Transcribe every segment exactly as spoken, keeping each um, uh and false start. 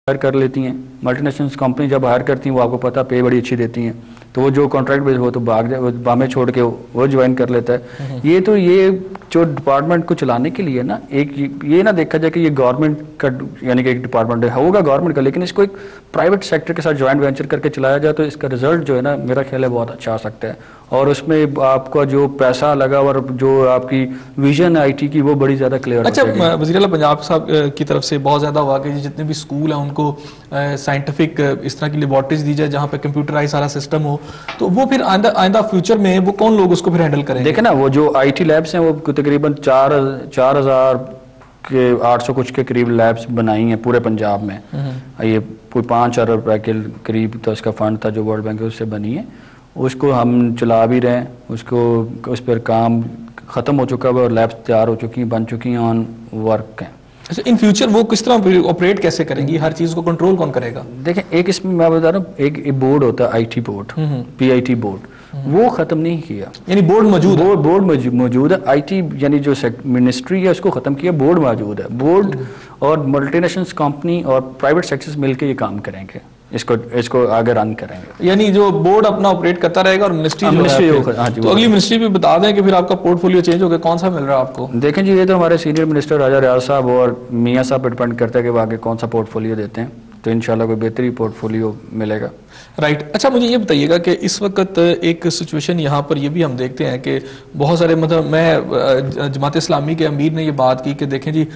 Higher کر لیتی ہیں. ملٹی نیشنل کمپنی جب ہائر کرتی ہیں وہ آپ کو پتہ پے بڑی اچھی دیتی ہیں, تو وہ جو کانٹریکٹ بیس وہ تو بھاگ جائے, بامے چھوڑ کے وہ جوائن کر لیتا ہے. یہ تو یہ جو ڈپارٹمنٹ کو چلانے کے لیے نا, ایک یہ نہ دیکھا جائے کہ یہ گورنمنٹ کا یعنی کہ ایک ڈپارٹمنٹ ہے, ہوگا گورنمنٹ کا, لیکن اس کو ایک پرائیویٹ سیکٹر کے ساتھ جوائنٹ وینچر کر کے چلایا جائے تو اس کا رزلٹ جو ہے نا میرا خیال ہے بہت اچھا آ سکتا ہے. اور اس میں آپ کا جو پیسہ لگا اور جو آپ کی ویژن آئی ٹی کی وہ بڑی زیادہ کلیئر. اچھا, وزیر اعلیٰ پنجاب صاحب کی طرف سے بہت زیادہ ہوا کہ جتنے بھی اسکول ہیں ان کو سائنٹیفک اس طرح کی لیبارٹریز دی جائے جہاں پہ کمپیوٹرائز سارا سسٹم ہو, تو وہ پھر آئندہ آئندہ فیوچر میں وہ کون لوگ اس کو پھر ہینڈل کریں گے؟ دیکھیں نا, وہ جو آئی ٹی لیبس ہیں وہ تقریباً چار چار ہزار کے آٹھ سو کچھ کے قریب لیبس بنائی ہیں پورے پنجاب میں. یہ کوئی پانچ ارب روپے کے قریب تو اس کا فنڈ تھا جو ورلڈ بینک اس سے بنی ہے. اس کو ہم چلا بھی رہے ہیں, اس کو اس پر کام ختم ہو چکا ہے اور لیبس تیار ہو چکی ہیں, بن چکی ہیں, آن ورک ہیں. اچھا, ان فیوچر وہ کس طرح آپریٹ کیسے کریں گی, ہر چیز کو کنٹرول کون کرے گا؟ دیکھیں, ایک اس میں میں بتا رہا ہوں, ایک بورڈ ہوتا ہے I T board, P I T board, وہ ختم نہیں کیا. یعنی بورڈ موجود ہے, بورڈ موجود ہے. آئی ٹی یعنی جو منسٹری ہے اس کو ختم کیا, بورڈ موجود ہے. بورڈ اور ملٹی نیشنل کمپنی اور پرائیویٹ سیکٹرز مل کے یہ کام کریں گے, اس کو اس کو آگے رن کریں گے. یعنی جو بورڈ اپنا آپریٹ کرتا رہے گا اور منسٹری تو اگلی منسٹری بھی بتا دیں کہ پھر آپ کا پورٹ فولیو چینج ہو گیا, کون سا مل رہا ہے آپ کو؟ دیکھیں جی, یہ تو ہمارے سینئر منسٹر راجہ ریاض صاحب اور میاں صاحب پہ ڈپینڈ کرتا ہے کہ وہ آگے کون سا پورٹ فولیو دیتے ہیں, تو انشاءاللہ کوئی بہتری پورٹ فولیو ملے گا. رائٹ. اچھا, مجھے یہ بتائیے گا کہ اس وقت ایک سچویشن یہاں پر یہ بھی ہم دیکھتے ہیں کہ بہت سارے مطلب میں جماعت اسلامی کے امیر نے یہ بات کی کہ دیکھیں جی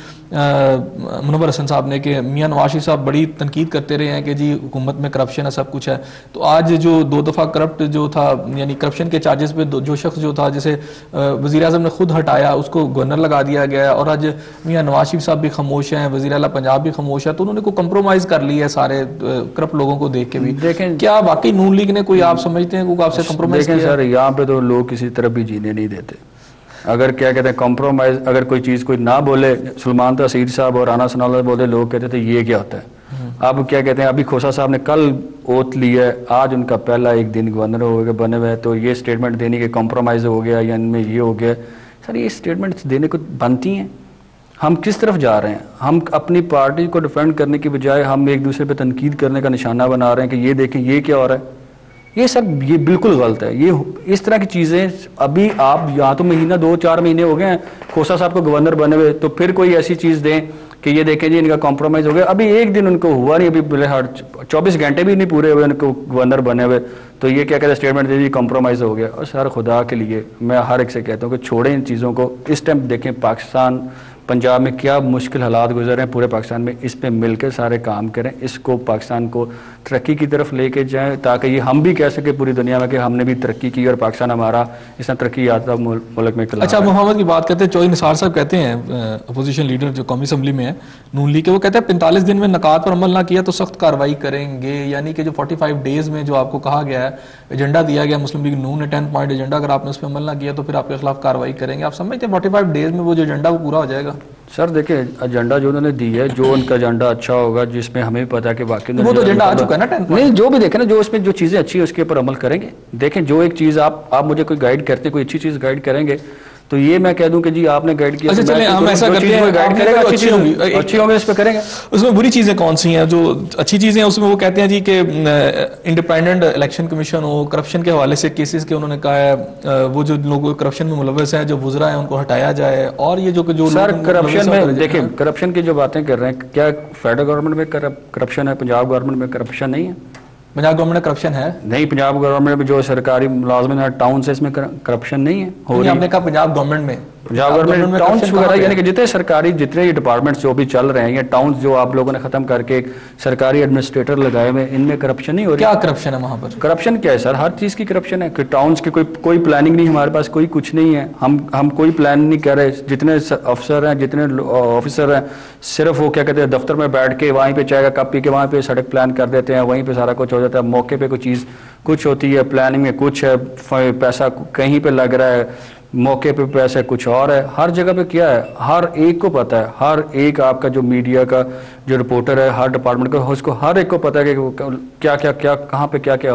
منور حسن صاحب نے کہ میاں نواز شریف صاحب بڑی تنقید کرتے رہے ہیں کہ جی حکومت میں کرپشن ہے, سب کچھ ہے. تو آج جو دو دفعہ کرپٹ جو تھا یعنی کرپشن کے چارجز پہ جو شخص جو تھا جسے وزیر اعظم نے خود ہٹایا اس کو گورنر لگا دیا گیا, اور آج میاں نواز شریف صاحب بھی خاموش ہیں, وزیر اعلیٰ پنجاب بھی خاموش ہے, تو انہوں نے کوئی کمپرومائز کر لی ہے سارے کرپٹ لوگوں کو دیکھ کے بھی. دیکھیں, کیا واقعی نون لیگ نے کوئی آپ سمجھتے ہیں کوئی آپ سے کمپرومائز کیا؟ دیکھیں سر, یہاں پہ تو لوگ کسی طرف بھی جینے نہیں دیتے. اگر کیا کہتے ہیں کمپرومائز, اگر کوئی چیز کوئی نہ بولے, سلمان تحصیل صاحب اور رانا ثناء اللہ بولے, لوگ کہتے تھے یہ کیا ہوتا ہے. اب کیا کہتے ہیں, ابھی کھوسا صاحب نے کل اوتھ لی ہے, آج ان کا پہلا ایک دن گورنر ہو گئے بنے ہوئے, تو یہ اسٹیٹمنٹ دینے کے کمپرومائز ہو گیا یا ان میں یہ ہو گیا. سر یہ اسٹیٹمنٹ دینے کو بنتی ہیں. ہم کس طرف جا رہے ہیں؟ ہم اپنی پارٹی کو ڈیفینڈ کرنے کی بجائے ہم ایک دوسرے پہ تنقید کرنے کا نشانہ بنا رہے ہیں کہ یہ دیکھیں یہ کیا ہو رہا ہے. یہ سب یہ بالکل غلط ہے. یہ اس طرح کی چیزیں ابھی آپ یہاں تو مہینہ دو چار مہینے ہو گئے ہیں کھوسا صاحب کو گورنر بنے ہوئے, تو پھر کوئی ایسی چیز دیں کہ یہ دیکھیں جی ان کا کمپرومائز ہو گیا. ابھی ایک دن ان کو ہوا نہیں, ابھی بلے ہارڈ چوبیس گھنٹے بھی نہیں پورے ہوئے ان کو گورنر بنے ہوئے, تو یہ کیا کہتے ہیں اسٹیٹمنٹ دے دی کمپرومائز ہو گیا. اور سر خدا کے لیے میں ہر ایک سے کہتا ہوں کہ چھوڑیں ان چیزوں کو. اس ٹائم دیکھیں پاکستان پنجاب میں کیا مشکل حالات گزر رہے ہیں پورے پاکستان میں, اس پہ مل کے سارے کام کریں, اس کو پاکستان کو ترقی کی طرف لے کے جائیں تاکہ یہ ہم بھی کہہ سکیں پوری دنیا میں کہ ہم نے بھی ترقی کی اور پاکستان ہمارا اس طرح ترقی یافتہ ملک میں. اچھا, محمد کی بات کرتے ہیں, چوہی نثار صاحب کہتے ہیں اپوزیشن لیڈر جو قومی اسمبلی میں ہے نون لیگ کے, وہ کہتے ہیں پینتالیس دن میں نکات پر عمل نہ کیا تو سخت کارروائی کریں گے. یعنی کہ جو فورٹی فائیو ڈیز میں جو آپ کو کہا گیا ہے ایجنڈا دیا گیا مسلم لیگ نون نے ٹین پوائنٹ ایجنڈا, اگر آپ نے اس پہ عمل نہ کیا تو پھر آپ کے خلاف کارروائی کریں گے. آپ سمجھتے ہیں فورٹی فائیو ڈیز میں وہ جو ایجنڈا وہ پورا ہو جائے گا؟ سر دیکھیں ایجنڈا جو انہوں نے دی ہے, جو ان کا ایجنڈا اچھا ہوگا جس میں ہمیں پتا ہے کہ واقعی وہ تو ایجنڈا آ چکا ہے نا, نہیں جو بھی دیکھیں نا جو اس میں جو چیزیں اچھی ہیں اس کے اوپر عمل کریں گے. دیکھیں جو ایک چیز آپ آپ مجھے کوئی گائیڈ کرتے کوئی اچھی چیز گائیڈ کریں گے تو یہ میں کہہ دوں کہ جی آپ نے گائیڈ کیا, اچھا چلیں ہم ایسا کرتے ہیں گائیڈ کرے گا اچھی ہوں گی اچھی ہوں گے اس پہ کریں گے. اس میں بری چیزیں کون سی ہیں؟ جو اچھی چیزیں ہیں اس میں وہ کہتے ہیں جی کہ انڈیپینڈنٹ الیکشن کمیشن ہو, کرپشن کے حوالے سے کیسز کے انہوں نے کہا ہے وہ جو لوگ کرپشن میں ملوث ہیں جو وزراء ہیں ان کو ہٹایا جائے, اور یہ جو کہ جو سر کرپشن میں دیکھیں کرپشن کی جو باتیں کر رہے ہیں, کیا فیڈرل گورنمنٹ میں کرپشن ہے, پنجاب گورنمنٹ میں کرپشن نہیں ہے؟ پنجاب گورنمنٹ میں کرپشن ہے نہیں, پنجاب گورنمنٹ میں جو سرکاری ملازمین ہیں ٹاؤن سے اس میں کرپشن نہیں ہے. ہو رہی آپ نے کہا پنجاب گورنمنٹ میں پنجاب گورنمنٹ میں ٹاؤنس وغیرہ یعنی کہ جتنے سرکاری جتنے یہ ڈپارٹمنٹس جو بھی چل رہے ہیں یا ٹاؤنس جو آپ لوگوں نے ختم کر کے ایک سرکاری ایڈمنسٹریٹر لگائے ہوئے, ان میں کرپشن نہیں ہو رہی. کیا کرپشن ہے وہاں پر؟ کرپشن کیا ہے سر, ہر چیز کی کرپشن ہے کہ ٹاؤنس کی کوئی کوئی پلاننگ نہیں, ہمارے پاس کوئی کچھ نہیں ہے, ہم ہم کوئی پلان نہیں کر رہے. جتنے افسر ہیں جتنے آفیسر ہیں صرف وہ کیا کہتے ہیں دفتر میں بیٹھ کے وہیں پہ چائے کا کپ پی کے وہیں پہ سڑک پلان کر دیتے ہیں, وہیں پہ سارا کچھ ہو جاتا ہے. موقع پہ کوئی چیز کچھ ہوتی ہے, پلاننگ میں کچھ ہے, پیسہ کہیں پہ لگ رہا ہے, موقع پہ پیسے کچھ اور ہے. ہر جگہ پہ کیا ہے ہر ایک کو پتا ہے, ہر ایک آپ کا جو میڈیا کا جو رپورٹر ہے ہر ڈپارٹمنٹ کا اس کو ہر ایک کو پتا ہے کہ کیا کیا کیا کہاں پہ کیا کیا ہو رہا ہے.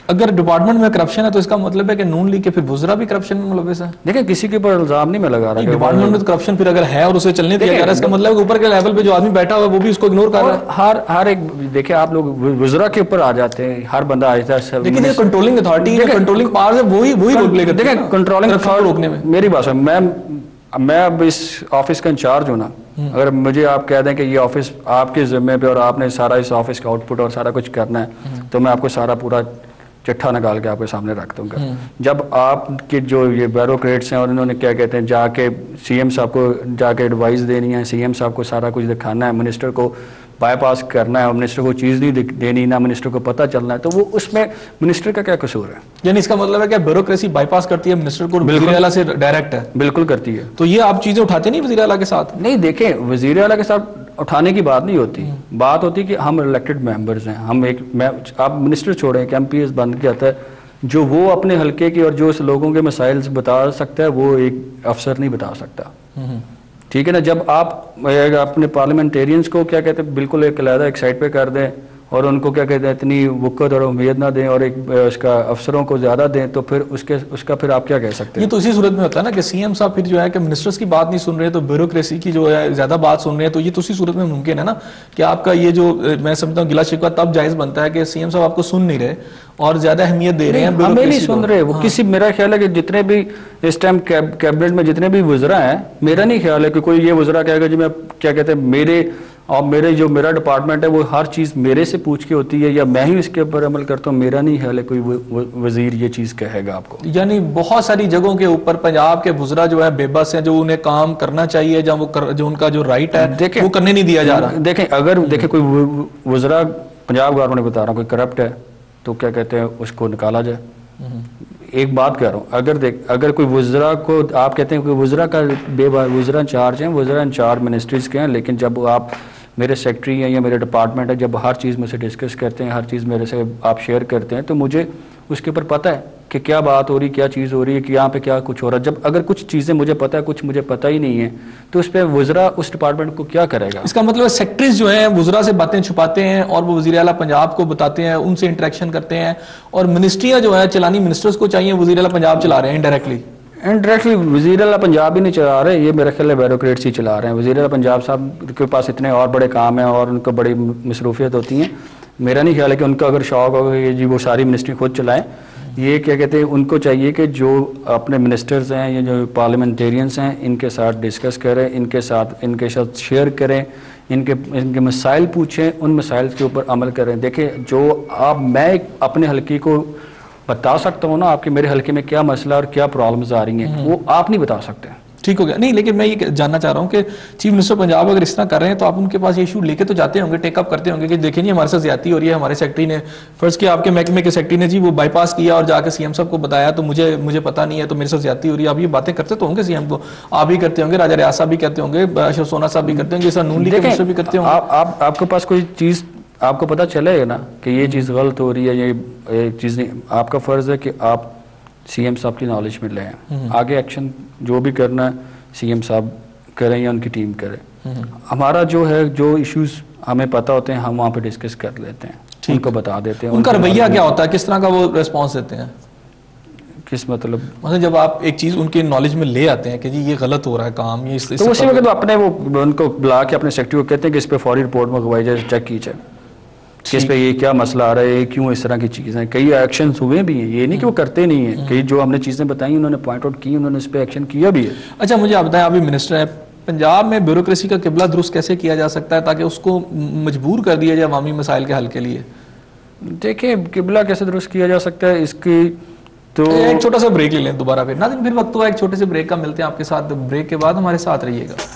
اگر ڈپارٹمنٹ میں کرپشن ہے تو اس کا مطلب ہے کہ نون لیگ کے پھر وزراء بھی کرپشن میں ملوث ہیں. دیکھیں کسی کے اوپر الزام نہیں میں لگا رہا. ڈپارٹمنٹ میں تو کرپشن پھر اگر ہے اور اسے چلنے دیا جا رہا ہے اس کا مطلب ہے اوپر کے لیول پہ جو آدمی بیٹھا ہوا ہے وہ بھی اس کو اگنور کر رہا ہے. ہر ہر ایک دیکھیں آپ لوگ وزراء کے اوپر آ جاتے ہیں, ہر بندہ آتا ہے. لیکن یہ کنٹرولنگ اتھارٹی ہے, کنٹرولنگ پاور ہے, وہی وہی رول پلے کرتے ہیں. دیکھیں کنٹرولنگ روکنے میں میری بات ہے, میں میں اب اس آفس کا انچارج ہوں نا, اگر مجھے آپ کہہ دیں کہ یہ آفس آپ کے ذمے پہ اور آپ نے سارا اس آفس کا آؤٹ پٹ اور سارا کچھ کرنا ہے تو میں آپ کو سارا پورا چٹھا نکال کے آپ کے سامنے رکھ دوں گا. جب آپ کے جو یہ بیوروکریٹس ہیں اور انہوں نے کیا کہتے ہیں جا کے سی ایم صاحب کو جا کے ایڈوائز دینی ہے, سی ایم صاحب کو سارا کچھ دکھانا ہے, منسٹر کو بائی پاس کرنا ہے اور منسٹر کو چیز نہیں دینی, نہ منسٹر کو پتہ چلنا ہے, تو وہ اس میں منسٹر کا کیا قصور ہے؟ یعنی اس کا مطلب ہے کہ بیوروکریسی بائی پاس کرتی ہے منسٹر کو, وزیر اعلیٰ سے ڈائریکٹ ہے. بالکل کرتی ہے. تو یہ آپ چیزیں اٹھاتے نہیں وزیر اعلیٰ کے ساتھ؟ نہیں, دیکھیں وزیر اعلیٰ کے ساتھ اٹھانے کی بات نہیں ہوتی, بات ہوتی کہ ہم الیکٹڈ ممبرز ہیں. ہم ایک آپ منسٹر چھوڑیں کہ ایم پی ایس بند کیا جاتا ہے, جو وہ اپنے حلقے کی اور جو اس لوگوں کے مسائل بتا سکتا ہے وہ ایک افسر نہیں بتا سکتا. ٹھیک ہے نا. جب آپ اپنے پارلیمنٹیرینز کو کیا کہتے ہیں بالکل ایک علیحدہ ایک سائڈ پہ کر دیں اور ان کو کیا کہتے ہیں اتنی وقت اور امید نہ دیں اور ایک اس کا افسروں کو زیادہ دیں, تو پھر اس کے اس کا پھر آپ کیا کہہ سکتے ہیں؟ یہ تو اسی صورت میں ہوتا ہے نا کہ سی ایم صاحب پھر جو ہے کہ منسٹرز کی بات نہیں سن رہے تو بیوروکریسی کی جو ہے زیادہ بات سن رہے ہیں, تو یہ تو اسی صورت میں ممکن ہے نا کہ آپ کا یہ جو میں سمجھتا ہوں گلا شکوہ تب جائز بنتا ہے کہ سی ایم صاحب آپ کو سن نہیں رہے اور زیادہ اہمیت دے رہے ہیں. ہمیں نہیں سن رہے وہ کسی, میرا خیال ہے کہ جتنے بھی اس ٹائم کیبنٹ میں جتنے بھی وزراء ہیں, میرا نہیں خیال ہے کہ کوئی یہ وزراء کہے گا جی میں کیا کہتے ہیں میرے اور میرے جو میرا ڈپارٹمنٹ ہے وہ ہر چیز میرے سے پوچھ کے ہوتی ہے یا میں ہی اس کے اوپر عمل کرتا ہوں. میرا نہیں خیال ہے کوئی وزیر یہ چیز کہے گا آپ کو. یعنی بہت ساری جگہوں کے اوپر پنجاب کے وزراء جو ہے بے بس ہیں, جو انہیں کام کرنا چاہیے جہاں وہ جو ان کا جو رائٹ ہے وہ کرنے نہیں دیا جا رہا. دیکھیں اگر دیکھیں کوئی وزراء پنجاب گورنمنٹ بتا رہا ہوں کوئی کرپٹ ہے تو کیا کہتے ہیں اس کو نکالا جائے. ایک بات کہہ رہا ہوں, اگر دیکھ اگر کوئی وزراء کو آپ کہتے ہیں کہ وزراء کا بے وزراء انچارج ہیں, وزراء انچارج منسٹریز کے ہیں, لیکن جب آپ میرے سیکٹری ہیں یا میرے ڈپارٹمنٹ ہے, جب ہر چیز میں سے ڈسکس کرتے ہیں, ہر چیز میرے سے آپ شیئر کرتے ہیں, تو مجھے اس کے اوپر پتہ ہے کہ کیا بات ہو رہی, کیا چیز ہو رہی ہے, کہ یہاں پہ کیا کچھ ہو رہا ہے. جب اگر کچھ چیزیں مجھے پتہ ہے کچھ مجھے پتہ ہی نہیں ہے تو اس پہ وزراء اس ڈپارٹمنٹ کو کیا کرے گا؟ اس کا مطلب ہے سیکٹریز جو ہیں وزراء سے باتیں چھپاتے ہیں اور وہ وزیر اعلیٰ پنجاب کو بتاتے ہیں, ان سے انٹریکشن کرتے ہیں, اور منسٹریاں جو ہیں چلانی منسٹرز کو چاہیے, وزیر اعلیٰ پنجاب چلا رہے ہیں انڈائریکٹلی. انڈائریکٹلی وزیر اعلیٰ پنجاب ہی نہیں چلا رہے, یہ میرا خیال ہے بیوروکریٹس ہی چلا رہے ہیں. وزیر اعلیٰ پنجاب صاحب کے پاس اتنے اور بڑے کام ہیں اور ان کو بڑی مصروفیت ہوتی ہیں. میرا نہیں خیال ہے کہ ان کا اگر شوق ہوگا کہ جی وہ ساری منسٹری خود چلائیں. یہ کیا کہتے ہیں ان کو چاہیے کہ جو اپنے منسٹرز ہیں یا جو پارلیمنٹیرینس ہیں ان کے ساتھ ڈسکس کریں, ان کے ساتھ ان کے ساتھ شیئر کریں, ان کے ان کے مسائل پوچھیں, ان مسائل کے اوپر عمل کریں. دیکھیں جو آپ میں اپنے حلقے کو بتا سکتا ہوں نا آپ کے میرے حلقے میں کیا مسئلہ اور کیا پرابلمز آ رہی ہیں, وہ آپ نہیں بتا سکتے. ٹھیک ہو گیا. نہیں لیکن میں یہ جاننا چاہ رہا ہوں کہ چیف منسٹر پنجاب اگر اس طرح کر رہے ہیں تو آپ ان کے پاس یہ ایشو لے کے تو جاتے ہوں گے, ٹیک اپ کرتے ہوں گے کہ دیکھیں جی ہمارے ساتھ زیادتی ہو رہی ہے, ہمارے سیکٹری نے فرض کیا آپ کے محکمے کے سیکٹری نے جی وہ بائی پاس کیا اور جا کے سی ایم صاحب کو بتایا تو مجھے مجھے پتہ نہیں ہے تو میرے ساتھ زیادتی ہو رہی ہے. آپ یہ باتیں کرتے تو ہوں گے سی ایم کو, آپ بھی کرتے ہوں گے, راجہ ریاض صاحب بھی کرتے ہوں گے, اشرف سونا صاحب بھی کرتے ہوں گے, نون لیگ کے منسٹر بھی کرتے ہوں گے. آپ آپ کے پاس کوئی چیز آپ کو پتہ چلے گا نا کہ یہ چیز غلط ہو رہی ہے, یہ چیز نہیں, آپ کا فرض ہے کہ آپ سی ایم صاحب کی نالج میں لیں, آگے ایکشن جو بھی کرنا ہے سی ایم صاحب کریں یا ان کی ٹیم کرے. ہمارا جو ہے جو ایشوز ہمیں پتہ ہوتے ہیں ہم وہاں پہ ڈسکس کر لیتے ہیں, ان کو بتا دیتے ہیں. ان کا رویہ کیا ہوتا ہے, کس طرح کا وہ ریسپانس دیتے ہیں؟ کس مطلب مثلا جب آپ ایک چیز ان کے نالج میں لے آتے ہیں کہ جی یہ غلط ہو رہا ہے کام, یہ تو اسی وقت اپنے وہ ان کو بلا کے اپنے سیکٹری کو کہتے ہیں کہ اس پہ فوری رپورٹ منگوائی جائے, چیک کی جائے کہ اس پہ یہ کیا مسئلہ آ رہا ہے, کیوں اس طرح کی چیزیں. کئی ایکشنز ہوئے بھی ہیں, یہ نہیں کہ وہ کرتے نہیں ہیں, کئی جو ہم نے چیزیں بتائیں انہوں نے پوائنٹ آؤٹ کی, انہوں نے اس پہ ایکشن کیا بھی ہے. اچھا مجھے آپ بتائیں, آپ بھی منسٹر ہیں, پنجاب میں بیوروکریسی کا قبلہ درست کیسے کیا جا سکتا ہے تاکہ اس کو مجبور کر دیا جائے عوامی مسائل کے حل کے لیے؟ دیکھیں قبلہ کیسے درست کیا جا سکتا ہے, اس کی تو ایک چھوٹا سا بریک لے لیں دوبارہ. پھر ناظرین پھر وقت ہوا ایک چھوٹے سے بریک کا, ملتے ہیں آپ کے ساتھ بریک کے بعد, ہمارے ساتھ رہیے گا.